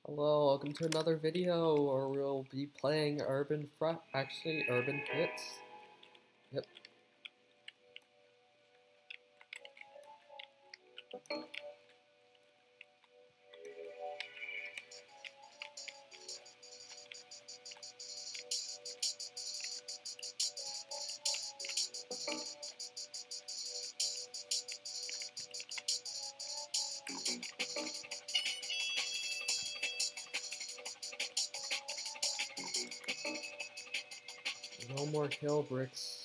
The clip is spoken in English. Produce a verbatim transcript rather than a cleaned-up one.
Hello, welcome to another video where we'll be playing Urban Fr- actually Urban Hits. Yep. No more kill bricks.